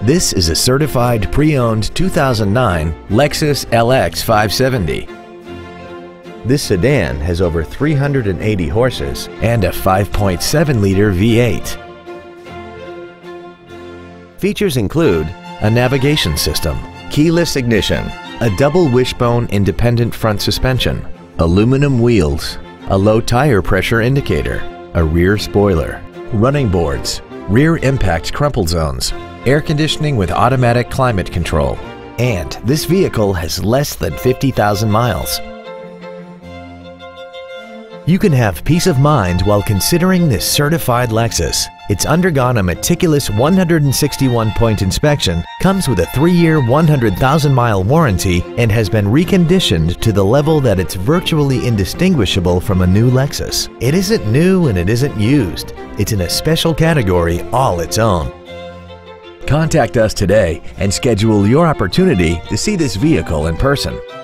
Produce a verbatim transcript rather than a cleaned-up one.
This is a certified pre-owned two thousand nine Lexus L X five seventy. This sedan has over three hundred eighty horses and a five point seven liter V eight. Features include a navigation system, keyless ignition, a double wishbone independent front suspension, aluminum wheels, a low tire pressure indicator, a rear spoiler, running boards, rear impact crumple zones, air conditioning with automatic climate control, and this vehicle has less than fifty thousand miles. You can have peace of mind while considering this certified Lexus. It's undergone a meticulous one hundred sixty-one point inspection, comes with a three year, one hundred thousand mile warranty, and has been reconditioned to the level that it's virtually indistinguishable from a new Lexus. It isn't new and it isn't used. It's in a special category all its own. Contact us today and schedule your opportunity to see this vehicle in person.